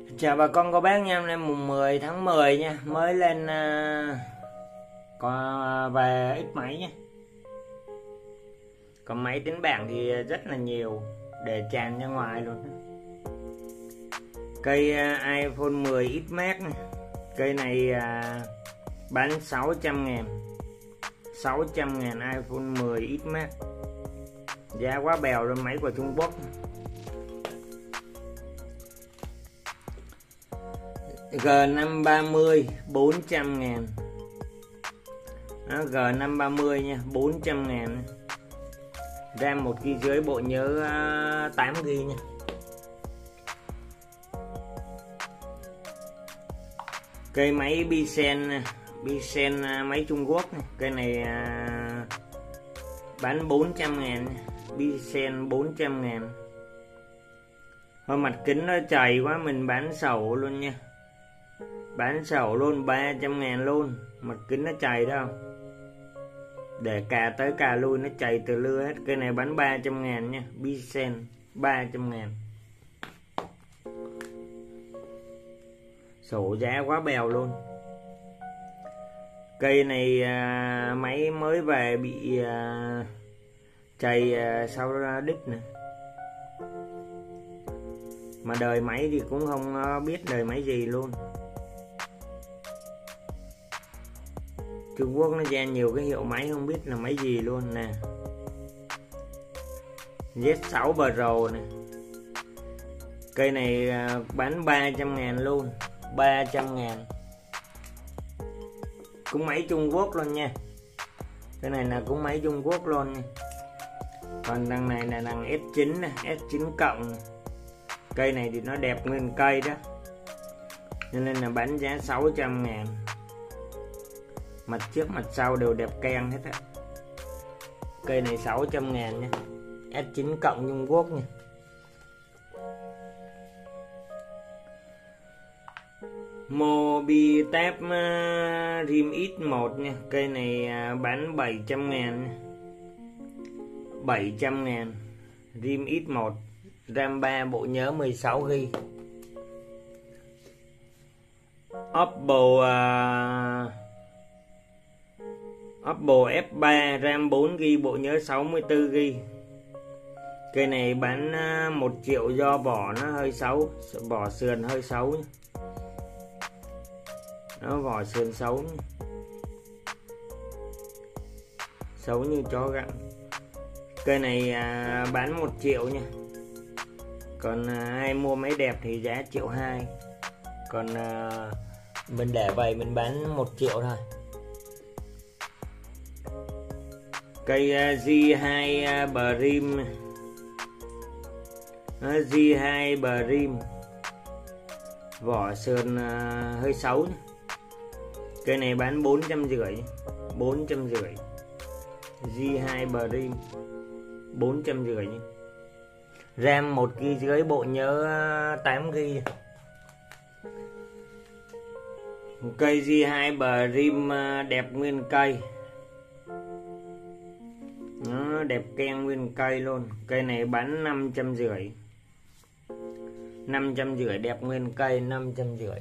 Chào bà con cô bác nha, hôm nay mùng 10 tháng 10 nha, mới lên còn về ít máy nha. Còn máy tính bảng thì rất là nhiều để tràn ra ngoài luôn. Cây iPhone 10 X Max này. Cây này bán 600 ngàn 600 ngàn iPhone 10 X Max. Giá quá bèo luôn, máy của Trung Quốc. G530 400 ngàn. Đó, G530 nha, 400 ngàn. RAM 1GB, bộ nhớ 8GB nha. Cây máy Bisen máy Trung Quốc này. Cây này bán 400 ngàn. Bisen 400 ngàn. Thôi mặt kính nó chày quá, mình bán sầu luôn nha. Bán sầu luôn, 300 ngàn luôn. Mặt kính nó chày đâu, để cà tới cà lui nó chày từ lưa hết. Cây này bán 300 ngàn nha. Bisen 300 ngàn. Sổ giá quá bèo luôn. Cây này máy mới về bị chày sau đít nè. Mà đời máy thì cũng không biết đời máy gì luôn. Trung Quốc nó ra nhiều cái hiệu máy không biết là máy gì luôn nè. Z6 Pro nè. Cây này bán 300 ngàn luôn. 300 ngàn. Cũng máy Trung Quốc luôn nha. Cái này là cũng máy Trung Quốc luôn nha. Còn đằng này là đằng S9 nè, S9 cộng. Cây này thì nó đẹp nguyên cây đó, cho nên là bán giá 600 ngàn. Mặt trước mặt sau đều đẹp keng hết á. Cây này 600 ngàn nha. S9 cộng Trung Quốc nha. Mobitech Rim X1 nha. Cây này bán 700 ngàn nha. 700 ngàn. Rim X1, RAM 3, bộ nhớ 16GB. Oppo F3, RAM 4GB, bộ nhớ 64GB. Cây này bán 1 triệu do vỏ nó hơi xấu, vỏ sườn hơi xấu nhé. Nó vỏ sườn xấu nhé. Xấu như chó gặm. Cây này bán 1 triệu nha. Còn ai mua máy đẹp thì giá 1,2 triệu. Còn mình để vậy mình bán 1 triệu thôi. Cây G2 Prim, G2 Prim, vỏ sườn hơi xấu. Cây này bán 450. 450. G2 Prim 450. RAM 1GB, bộ nhớ 8GB. Cây G2 Prim đẹp nguyên cây. Nó đẹp keng nguyên cây luôn. Cây này bán 550. 550 đẹp nguyên cây, 550.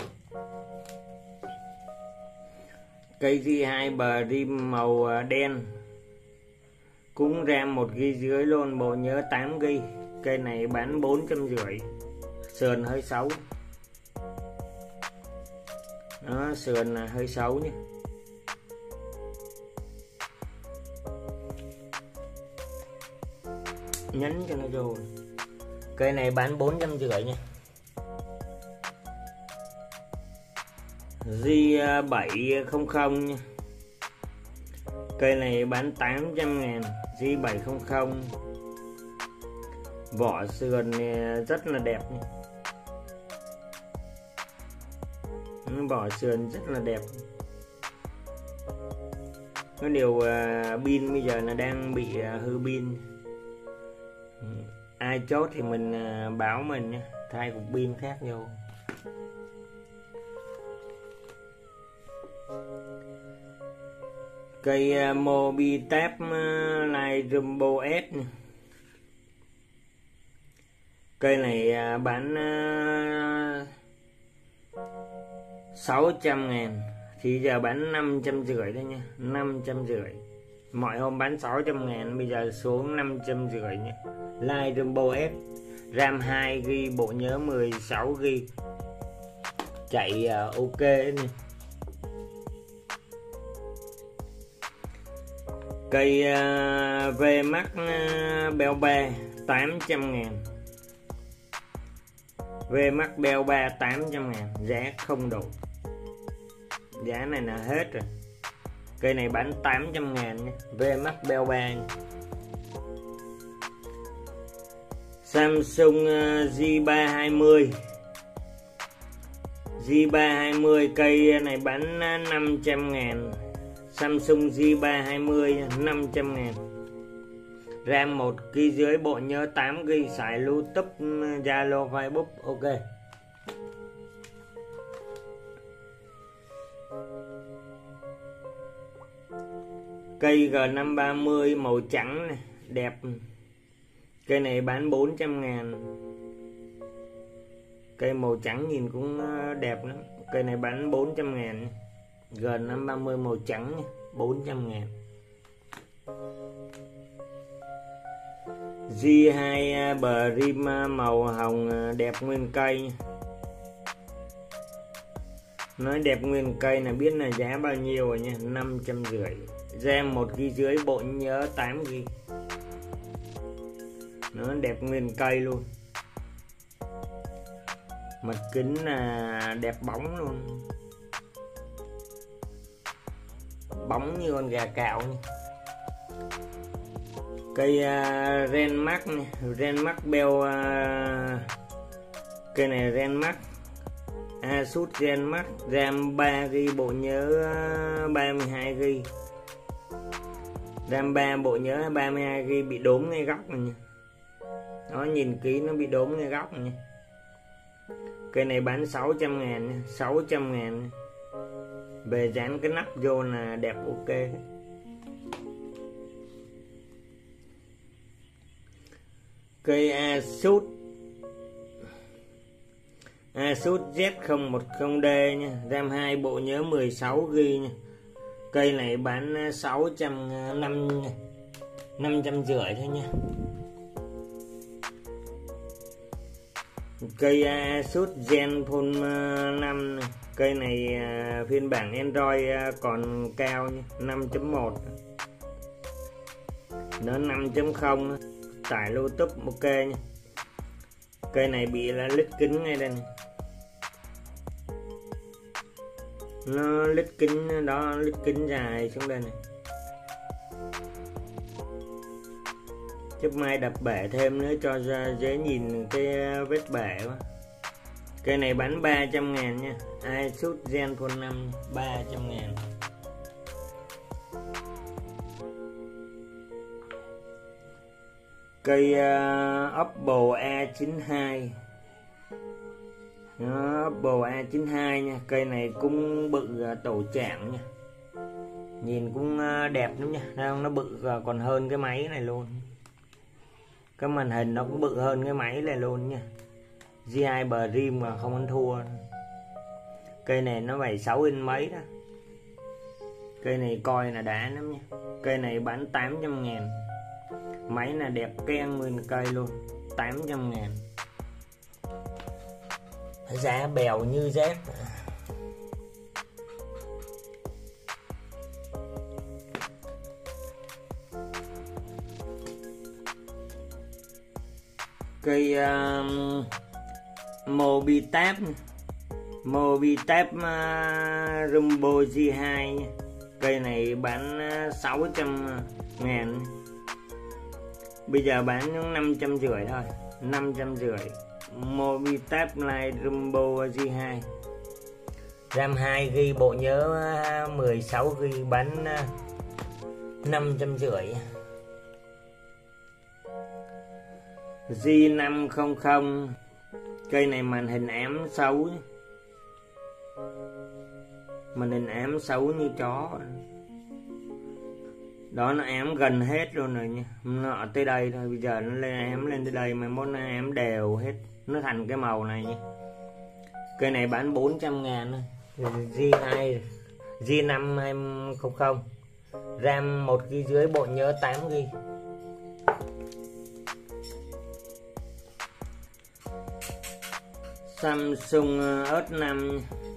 Cây G2 Prim màu đen, cũng RAM 1GB luôn, bộ nhớ 8GB. Cây này bán 450. Sườn hơi xấu. Nó sườn hơi xấu nhé. Nhấn cho nó rồi. Cây này bán 450 nha. G700 nha. Cây này bán 800 ngàn. G700. Vỏ sườn rất là đẹp nha. Vỏ sườn rất là đẹp. Có điều pin bây giờ là đang bị hư pin. Ai chốt thì mình báo mình nha, thay cục pin khác vô. Cây Mobitech Light Jumbo S. Cây này bán 600 ngàn thì giờ bán 550 thôi nha, 550. Mọi hôm bán 600 ngàn, bây giờ xuống 550 nhé. Live Rumbo S, RAM 2GB, bộ nhớ 16GB, chạy ok nè. Cây VMAX Bell 3 800 ngàn, VMAX Bell 3 800 ngàn, giá không đủ, giá này là hết rồi. Cây này bán 800 ngàn nha, VMAX Bell 3 nha. Samsung J320, J320 cây này bán 500 ngàn, Samsung J320 500 ngàn, RAM 1,5 GB, bộ nhớ 8GB, xài YouTube, Zalo, Facebook ok. Cây G530 màu trắng này, đẹp. Cây này bán 400 ngàn. Cây màu trắng nhìn cũng đẹp lắm. Cây này bán 400 ngàn. G530 màu trắng nha, 400 ngàn. J2 Brim màu hồng đẹp nguyên cây nha. Nói đẹp nguyên cây là biết là giá bao nhiêu rồi nha, 550. RAM 1,5 GB, bộ nhớ 8GB. Nó đẹp nguyên cây luôn. Mặt kính là đẹp bóng luôn, bóng như con gà cạo nha. Cây Renmax này, Renmax Bell, cây này Renmax Asus Renmax, RAM 3GB, bộ nhớ 32GB, RAM 3, bộ nhớ 32GB, bị đốm ngay góc này nha. Nó nhìn kỹ nó bị đốm ngay góc này nha. Cây này bán 600 ngàn nha, 600 ngàn nha. Về dán cái nắp vô là đẹp ok. Cây Asus Z010D nha, RAM 2, bộ nhớ 16GB nha. Cây này bán 550 thôi nha. Cây Asus Zenfone 5 này. Cây này phiên bản Android còn cao nha, 5.1, nó 5.0, tải YouTube ok nha. Cây này bị là lít kính ngay đây này. Nó lít kính đó, lít kính dài xuống đây này. Chút mai đập bể thêm nữa cho dễ nhìn cái vết bể quá. Cây này bán 300 ngàn nha, Asus Zenfone 5 300 ngàn. Cây Oppo A92, Oppo A92 nha. Cây này cũng bự tổ trạng nha, nhìn cũng đẹp lắm nha. Nó bự còn hơn cái máy này luôn, cái màn hình nó cũng bự hơn cái máy này luôn nha. J2 Brim mà không ăn thua. Cây này nó 76 inch mấy đó. Cây này coi là đã lắm nha. Cây này bán 800 ngàn. Máy là đẹp keng nguyên cây luôn, 800 ngàn. Giá bèo như rác. Cây Mobitab Rumbo J2 nha. Cây này bán 600 ngàn. Bây giờ bán 550 thôi, 550. Mobitab Lite Rumbo J2, RAM 2GB, bộ nhớ 16GB, bán 550. J500, cây này màn hình ám xấu, màn hình ám xấu như chó đó, nó ám gần hết luôn rồi nha. Nó tới đây thôi, bây giờ nó lên ám lên tới đây, mà món ám đều hết, nó thành cái màu này nha. Cây này bán 400 ngàn thôi, G2 G5 200, RAM 1GB, bộ nhớ 8GB. Samsung S5.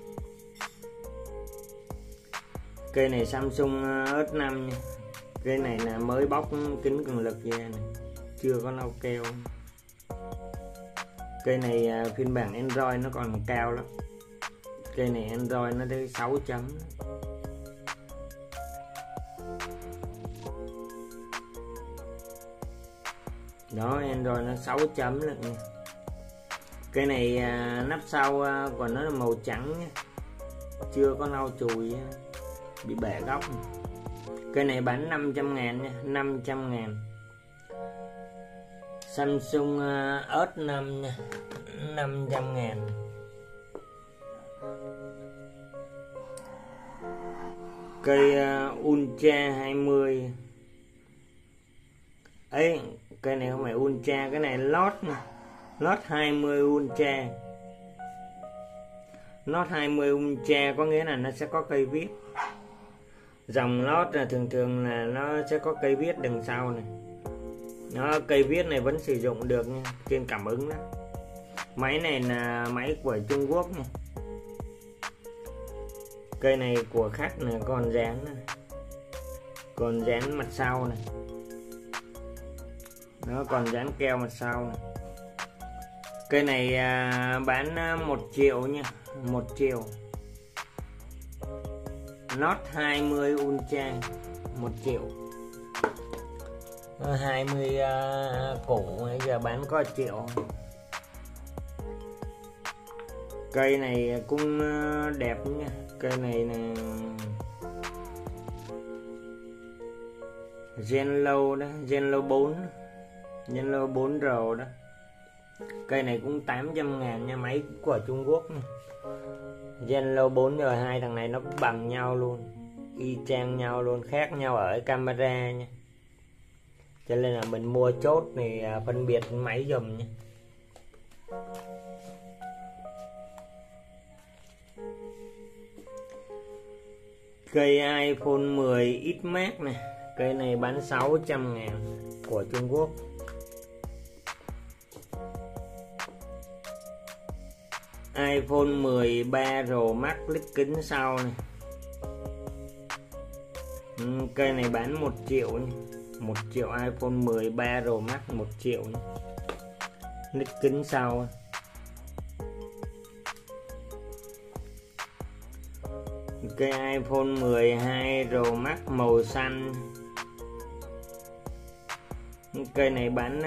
Cây này Samsung S5 nha. Cây này là mới bóc kính cường lực ra này, chưa có lau keo. Cây này phiên bản Android nó còn cao lắm. Cây này Android nó tới 6 chấm. Đó, Android nó 6 chấm lận nha. Cây này nắp sau còn nó là màu trắng nha, chưa có lau chùi, bị bể góc. Cây này bán 500.000 nha, 500.000. Samsung S5 nha, 500.000. Cây Ultra 20 ấy, cây này không phải Ultra, cái này Note nè, Note 20 Ultra. Note 20 Ultra có nghĩa là nó sẽ có cây viết. Dòng Note là thường là nó sẽ có cây viết đằng sau này. Nó cây viết này vẫn sử dụng được nha, trên cảm ứng đó. Máy này là máy của Trung Quốc nha. Cây này của khách là còn dán này, còn dán mặt sau này, nó còn dán keo mặt sau này. Cây này bán 1 triệu nha, 1 triệu. Note 20 Ultra 1 triệu. 20 củ bây giờ bán có 1 triệu. Cây này cũng đẹp nha. Cây này là Genlo đó, Genlo 4, Genlo 4R đó. Cây này cũng 800.000 nha, máy của Trung Quốc nha. Genlo 4R2, thằng này nó bằng nhau luôn, y chang nhau luôn, khác nhau ở camera nha. Cho nên là mình mua chốt thì phân biệt máy dùm nha. Cây iPhone 10 X Max này, cây này bán 600.000 của Trung Quốc. iPhone 13 Pro Max lít kính sau này. Cây này bán 1 triệu nha. 1 triệu iPhone 13 Pro Max 1 triệu nha. Lít kính sau. Cây iPhone 12 Pro Max màu xanh. Cây này bán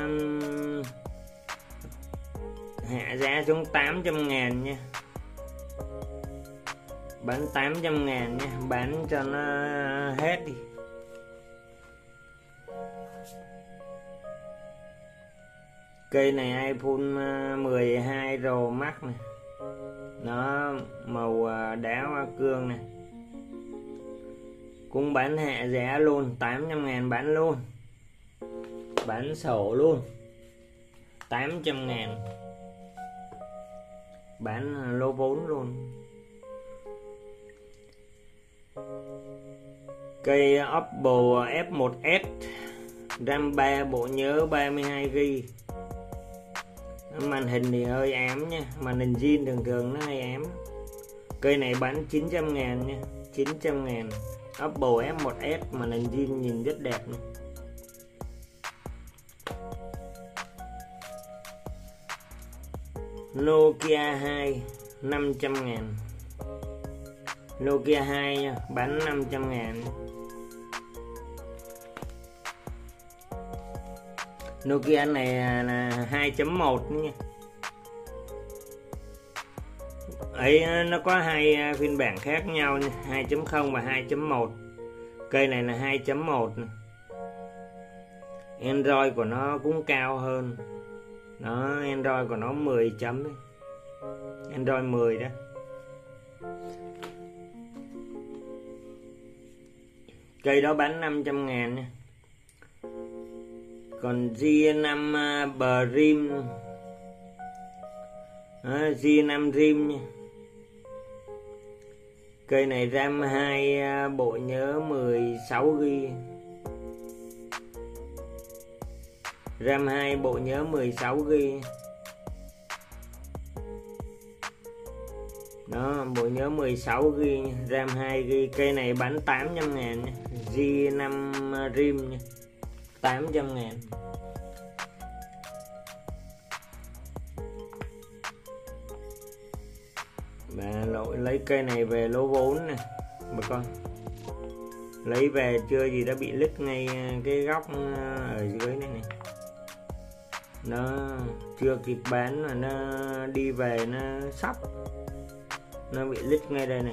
hạ giá xuống 800.000 nha, bán 800.000 nha, bán cho nó hết đi. Cây này iPhone 12 Pro Max này, nó màu đá hoa cương này, cũng bán hạ giá luôn, 800.000 bán luôn, bán sổ luôn, 800.000, bán lô vốn luôn. Cây Oppo F1s RAM 3, bộ nhớ 32GB. Màn hình thì hơi ám nha, màn hình zin thường nó hơi ám. Cây này bán 900.000 nha, 900.000. Oppo F1s màn hình zin nhìn rất đẹp nha. Nokia 2 500.000. Nokia 2 nha, bán 500.000. Nokia này là 2.1 nha. Ấy nó có hai phiên bản khác nhau nha, 2.0 và 2.1. Cây này là 2.1 này. Android của nó cũng cao hơn. Đó, Android của nó 10 chấm đấy. Android 10 đó. Cây đó bán 500.000 nha. Còn G5 Prim, G5 Rim nha, Cây này RAM 2 bộ nhớ 16GB. RAM 2 bộ nhớ 16GB. Đó, bộ nhớ 16GB, RAM 2GB. Cây này bán 800.000 nha. G5 rim nha. 800.000. Bà lội lấy cây này về lô vốn nè bà con. Lấy về chưa gì đã bị lít ngay cái góc ở dưới này này. Nó chưa kịp bán mà nó đi về nó sắp, nó bị lít ngay đây này.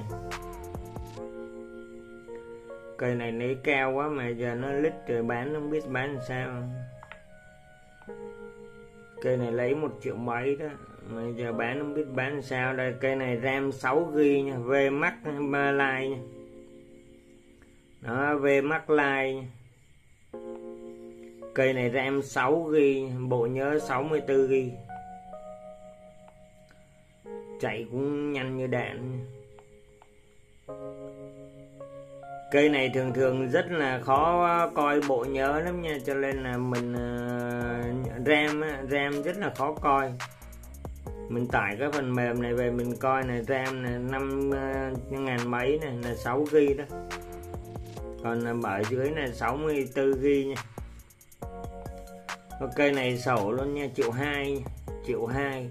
Cây này lấy cao quá mà giờ nó lít rồi bán không biết bán làm sao. Cây này lấy 1 triệu mấy đó mà giờ bán không biết bán làm sao. Đây cây này RAM 6GB nha, VMAX Line nha. Đó, VMAX Line nha. Cây này RAM 6GB, bộ nhớ 64GB. Chạy cũng nhanh như đạn nha. Cây này thường rất là khó coi bộ nhớ lắm nha, cho nên là mình RAM rất là khó coi. Mình tải cái phần mềm này về mình coi này, RAM là 5.000 mấy này là 6GB đó. Còn ở dưới là 64GB nha. Ok này sổ luôn nha, 1.200.000, 1.200.000.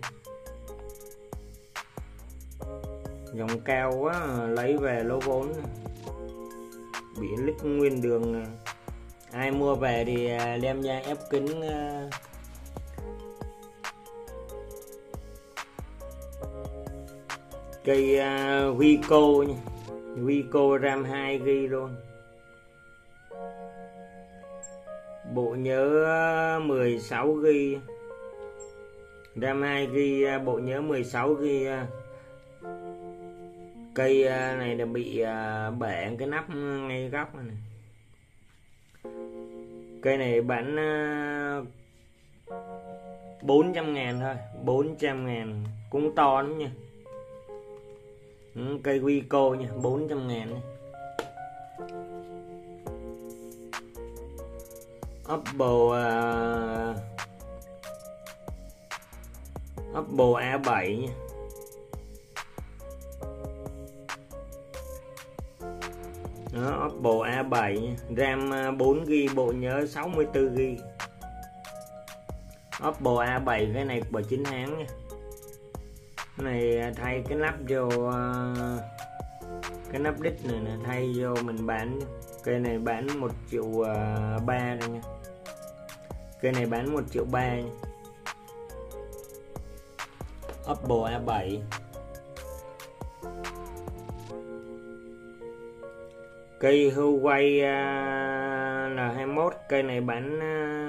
Dòng cao quá lấy về lỗ vốn này. Bị lít nguyên đường. Ai mua về thì đem ra ép kính. Cây Vico nha, Vico RAM 2GB luôn, bộ nhớ 16GB, RAM 2GB, bộ nhớ 16GB. Cây này là bị bể cái nắp ngay góc này. Cây này bán 400.000 thôi, 400.000 cũng to lắm nha. Cây Vico nha, 400.000. Oppo A7 nha. Đó, Oppo A7 nha. RAM 4GB, bộ nhớ 64GB. Oppo A7 cái này của chính hãng nha. Cái này thay cái nắp vô, cái nắp đít này nè, thay vô mình bán. Cây này bán 1.3 triệu đây nha. Cây này bán 1.3 triệu nha. Oppo A7. Cây Huawei N21, cây này bán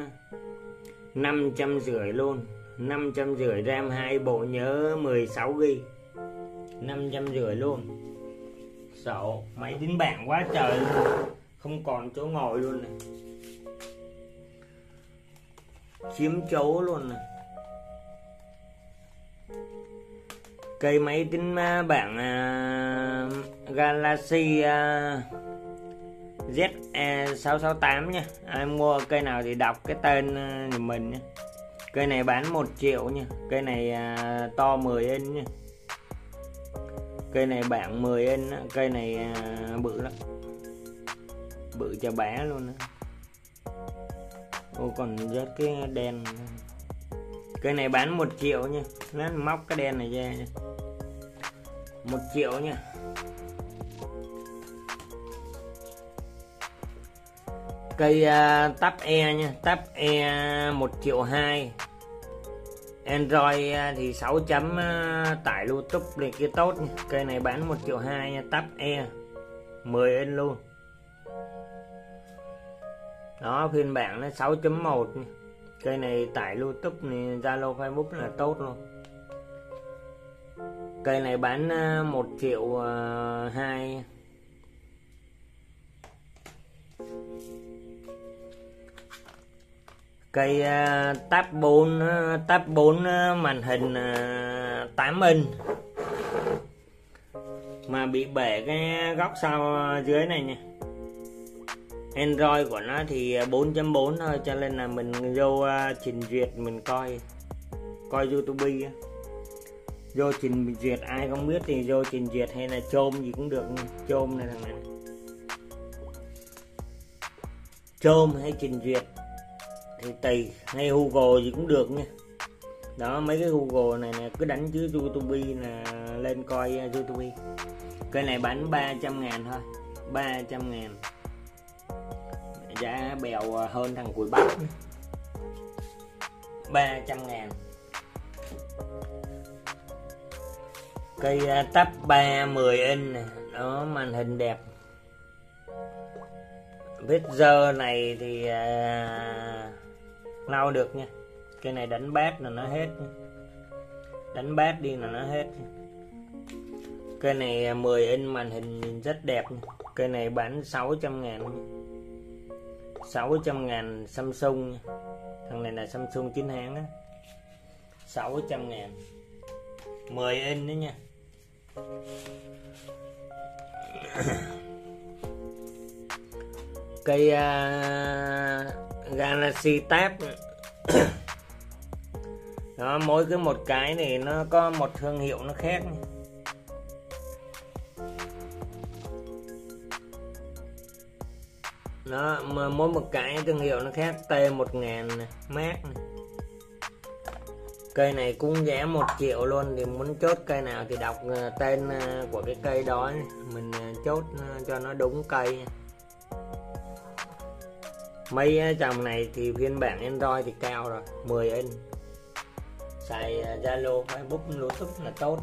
550 luôn, 550, RAM 2, bộ nhớ 16GB, 550 luôn. Sổ máy tính bảng quá trời luôn, không còn chỗ ngồi luôn này, chiếm chỗ luôn này. Cây máy tính bảng Galaxy ZE668 nha. Ai mua cây nào thì đọc cái tên của mình nha. Cây này bán 1 triệu nha. Cây này to 10 inch nha. Cây này bảng 10 inch. Cây này bự lắm, bự chà bá luôn đó. Ô còn rớt cái đèn. Cây này bán 1 triệu nha. Nó móc cái đèn này ra nha. 1 triệu nha. Cây Tab E nha, Tab E 1.2 triệu. Android thì 6 chấm tải YouTube này kia tốt nha. Cây này bán 1.2 triệu nha, Tab E 10 inch luôn. Đó, phiên bản nó 6.1 nha. Cây này tải YouTube này, Zalo, Facebook là tốt luôn. Cây này bán 1.2 triệu. Cây Tab 4 màn hình 8 inch. mà bị bể cái góc sau dưới này nha. Android của nó thì 4.4 thôi, cho nên là mình vô trình duyệt mình coi YouTube á. Vô trình duyệt ai không biết thì vô trình duyệt hay là Chrome gì cũng được nha. Chrome này thằng này, Chrome hay trình duyệt thì tùy, hay Google gì cũng được nha. Đó, mấy cái Google này nè, cứ đánh chữ YouTube là lên coi YouTube. Cái này bán 300.000 thôi, 300.000, giá bèo hơn thằng Củi Bắc. 300.000. Cây Tab 3 10 inch này. Đó, màn hình đẹp. Vết dơ này thì lau được nha. Cái này đánh bát là nó hết nha. Đánh bát đi là nó hết nha. Cái này 10 inch màn hình nhìn rất đẹp nha. Cái này bán 600.000 nha. 600.000 Samsung nha. Thằng này là Samsung 9 hãng á. 600.000, 10 inch nữa nha. Cây Galaxy Tab đó, mỗi cái một cái này nó có một thương hiệu nó khác nha. Đó, mỗi một cái thương hiệu nó khác. T1000 mát. Cây này cũng giá 1 triệu luôn, thì muốn chốt cây nào thì đọc tên của cái cây đó, mình chốt cho nó đúng cây nha. Mấy dòng này thì phiên bản Android thì cao rồi, 10 inch. Xài Zalo, Facebook, YouTube là tốt.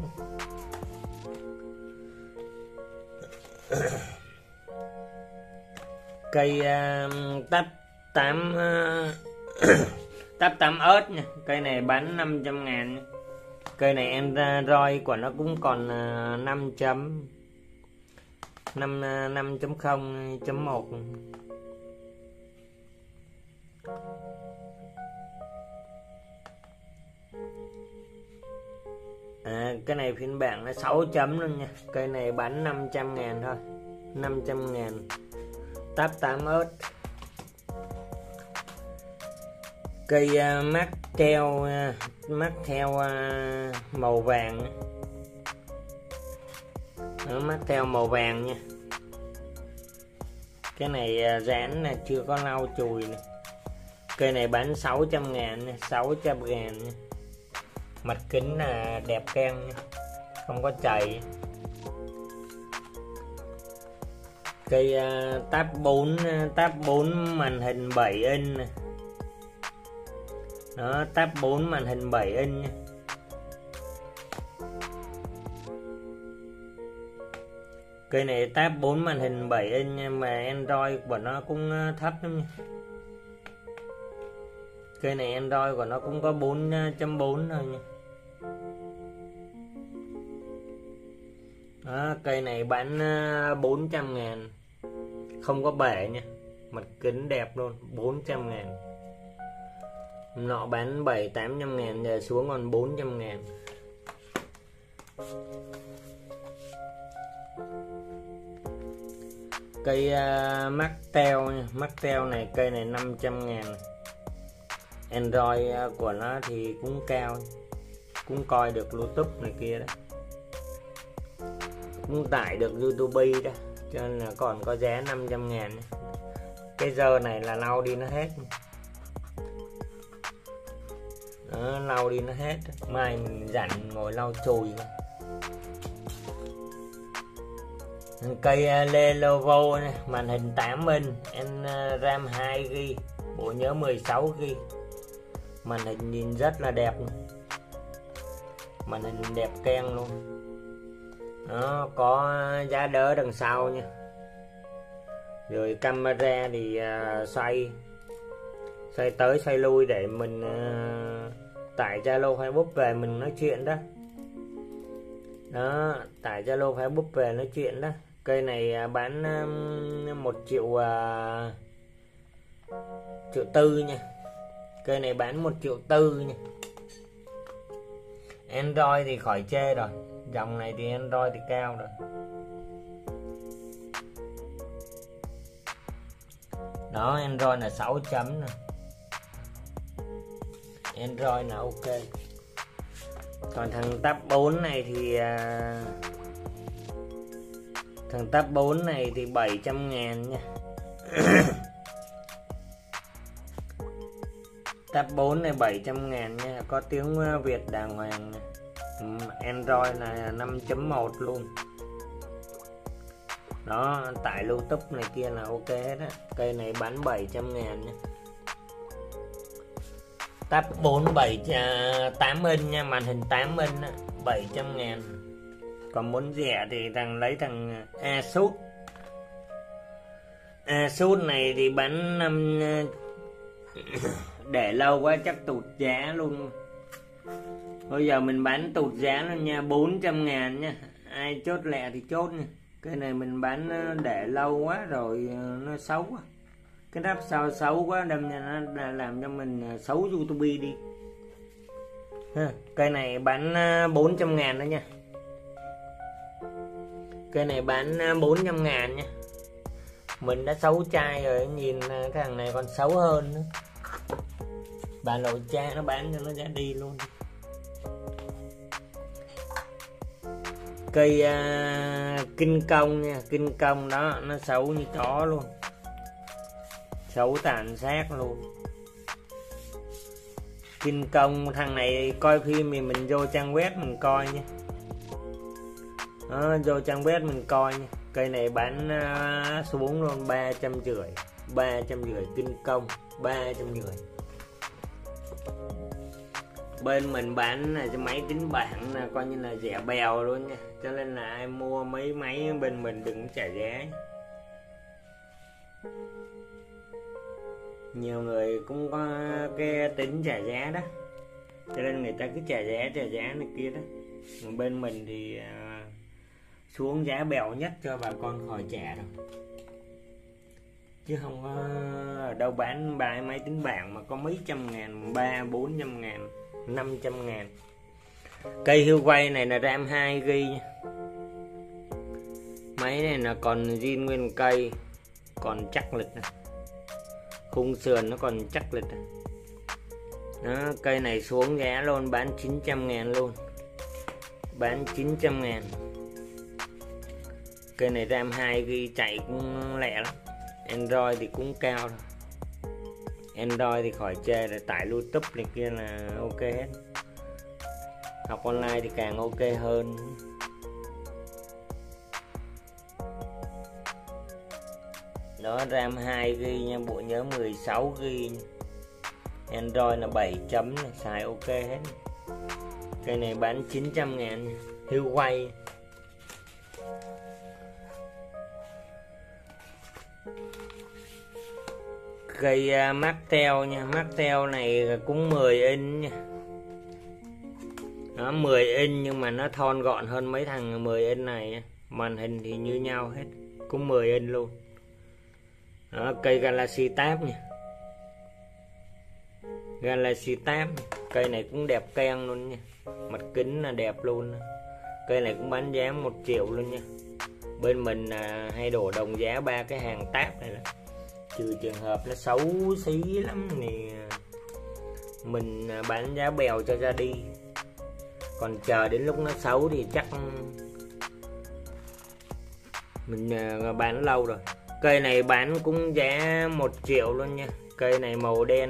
Cây Tab 8 Tab 8 ớt nha. Cây này bán 500.000 nha. Cây này Android của nó cũng còn 5.0.1. Cái này phiên bản là 6 chấm luôn nha. Cây này bán 500.000 thôi, 500.000. Tab 8 ớt. Cây mắt theo màu vàng. Đó, mắt theo màu vàng nha. Cái này dán là chưa có lau chùi nè. Cây này bán 600.000 nha, 600.000 nha. Mặt kính là đẹp keng nha, không có chày. Cây Tab 4 màn hình 7 inch nè. Đó, Tab 4 màn hình 7 inch nha. Cây này Tab 4 màn hình 7 inch nha, mà Android của nó cũng thấp lắm nha. Cây này Android của nó cũng có 4.4 thôi nha. Đó, cây này bán 400.000, không có bể nha, mặt kính đẹp luôn, 400.000. Nọ bán 700-800.000, giờ xuống còn 400.000. Cây Maxtel nha. Maxtel này, cây này 500.000. Android của nó thì cũng cao, cũng coi được YouTube này kia đó, cũng tải được YouTube đó, cho nên là còn có giá 500.000. Cái giờ này là lau đi nó hết. Đó, lau đi nó hết, mai mình rảnh ngồi lau chùi. Cây Lenovo này, màn hình 8 inch, RAM 2GB, bộ nhớ 16GB. Màn hình nhìn rất là đẹp, màn hình đẹp keng luôn. Nó có giá đỡ đằng sau nha. Rồi camera thì xoay tới xoay lui để mình tải Zalo Facebook về mình nói chuyện đó. Đó, tải Zalo Facebook về nói chuyện đó. Cây này bán 1 triệu 4 nha. Cây này bán 1 triệu 4 nha. Android thì khỏi chê rồi, dòng này thì Android thì cao rồi. Đó, Android là 6 chấm nè, Android là ok. Còn thằng Tab 4 này thì thằng Tab 4 này thì 700.000 nha. Tab 4 này 700.000 nha, có tiếng Việt đàng hoàng nha. Android là 5.1 luôn. Đó, tải lưu túc này kia là ok hết á. Cây này bán 700.000 nha. Tab 4 8 inch nha, màn hình 8 inch á, 700.000. Còn muốn rẻ thì lấy thằng Asus. Asus này thì bán để lâu quá chắc tụt giá luôn. Bây giờ mình bán tụt giá luôn nha, 400.000 nha. Ai chốt lẹ thì chốt nha. Cái này mình bán để lâu quá rồi nó xấu quá. Cái đáp sao xấu quá đâm ra nó làm cho mình xấu YouTube đi. Cây này bán 400.000 đó nha. Cây này bán 400.000 nha. Mình đã xấu trai rồi, nhìn cái thằng này còn xấu hơn nữa. Bà nội cha nó bán cho nó ra đi luôn. Cây kinh công nha, kinh công đó nó xấu như chó luôn, xấu tàn sát luôn. Kinh công thằng này coi phim thì mình vô trang web mình coi nha. Đó, vô trang web mình coi nha. Cây này bán xuống luôn 350, kinh công 350. Bên mình bán là cho máy tính bảng là coi như là rẻ bèo luôn nha, cho nên là ai mua mấy máy bên mình đừng trả giá. Nhiều người cũng có cái tính trả giá đó, cho nên người ta cứ trả giá này kia đó. Bên mình thì xuống giá bèo nhất cho bà con khỏi trả đâu, chứ không có ở đâu bán bài máy tính bảng mà có mấy trăm ngàn, 300-400 ngàn, 500.000. Cây Huawei này là RAM 2GB nha. Máy này là còn zin nguyên cây, còn chắc lịch này. Khung sườn nó còn chắc lịch này. Đó, cây này xuống giá luôn, bán 900.000 luôn, bán 900.000. Cây này RAM 2GB chạy cũng lẹ lắm. Android thì cũng cao thôi. Android thì khỏi chê rồi, tải YouTube này kia là ok hết. Học online thì càng ok hơn. Đó, RAM 2GB nha, bộ nhớ 16GB nha. Android là 7 chấm này, xài ok hết. Cây này bán 900.000 nha. Huawei. Cây Martel nha, Martel này cũng 10 inch nha. Nó 10 inch nhưng mà nó thon gọn hơn mấy thằng 10 inch này nha. Màn hình thì như nhau hết, cũng 10 inch luôn. Đó, cây Galaxy Tab nha, Galaxy Tab. Cây này cũng đẹp keng luôn nha, mặt kính là đẹp luôn. Cây này cũng bán giá 1 triệu luôn nha. Bên mình hay đổ đồng giá ba cái hàng Tab này, là trừ trường hợp nó xấu xí lắm thì mình bán giá bèo cho ra đi. Còn chờ đến lúc nó xấu thì chắc mình bán lâu rồi. Cây này bán cũng giá 1 triệu luôn nha. Cây này màu đen.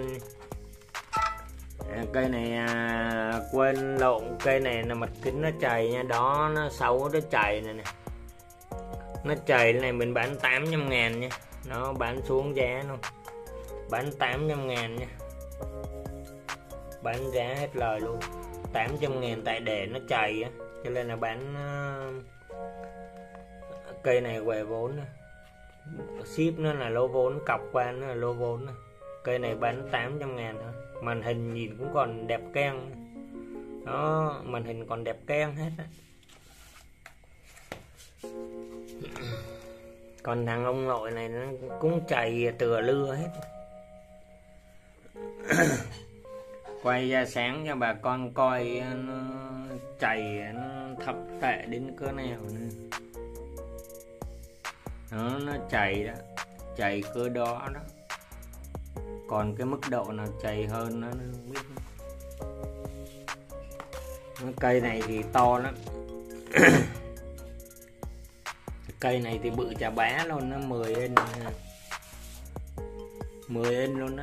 Cây này quên lộn, cây này là mặt kính nó chày nha. Đó, nó xấu nó chày này nè, nó chày này mình bán 800.000 nha. Nó bán xuống giá luôn, bán 800.000 nha, bán giá hết lời luôn, 800.000. Tại để nó chày á, cho nên là bán. Cây này què vốn, ship nó là lô vốn, cọc qua nó là lô vốn. Cây này bán 800.000 thôi. Màn hình nhìn cũng còn đẹp keng. Đó, màn hình còn đẹp keng hết á. Còn thằng ông nội này nó cũng chày tựa lưa hết. Quay ra sáng cho bà con coi nó chày nó thập tệ đến cỡ nào nữa. Đó, nó chày đó, chày cỡ đó đó. còn cái mức độ nào chày hơn nó không biết. Cây này thì to lắm. Cây này thì bự chà bá luôn, nó 10 inch 10 inch luôn đó.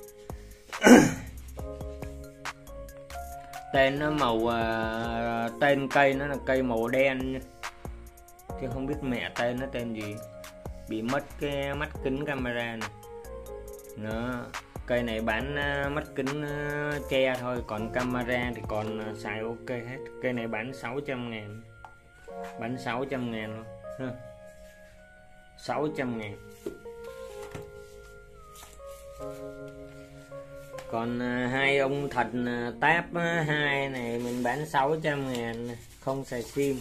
Tên nó màu tên cây nó là cây màu đen nha, chứ không biết mẹ tên nó tên gì, bị mất cái mắt kính camera này. Nó cây này bán mắt kính che thôi, còn camera thì còn xài ok hết. Cây này bán 600.000, bán 600.000 luôn ha. 600.000. Còn hai ông thật Tab 2 này mình bán 600.000, không xài sim.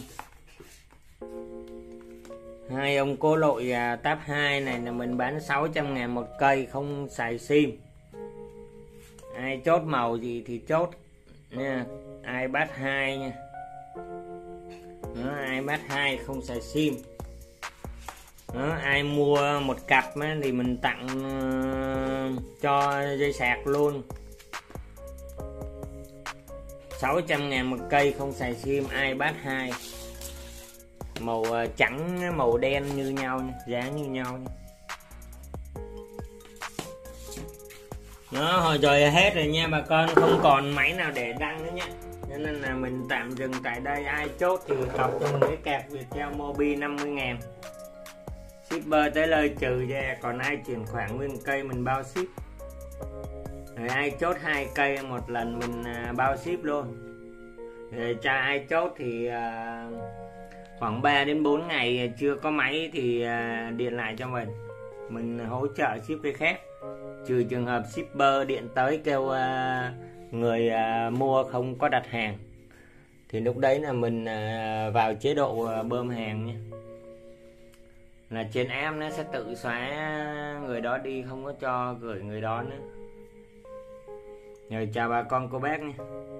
Hai ông cố lội Tab 2 này là mình bán 600.000 một cây, không xài sim. Ai chốt màu gì thì chốt nha. iPad 2 nha. Đó, iPad 2 không xài sim. Đó, ai mua một cặp thì mình tặng cho dây sạc luôn. 600.000 một cây, không xài sim, iPad 2. Màu trắng màu đen như nhau nha, giá như nhau nha. Đó, hồi rồi hết rồi nha bà con, không còn máy nào để đăng nữa nha. Cho nên là mình tạm dừng tại đây. Ai chốt thì cọc cho mình cái kẹp Viettel Mobi 50.000. Shipper tới nơi trừ ra, còn ai chuyển khoản nguyên cây mình bao ship. Rồi ai chốt 2 cây một lần mình bao ship luôn. Rồi cho ai chốt thì khoảng 3 đến 4 ngày chưa có máy thì điện lại cho mình hỗ trợ ship cái khác. Trừ trường hợp shipper điện tới kêu người mua không có đặt hàng, thì lúc đấy là mình vào chế độ bơm hàng nha. Là trên app nó sẽ tự xóa người đó đi, không có cho gửi người đó nữa. Rồi chào bà con cô bác nha.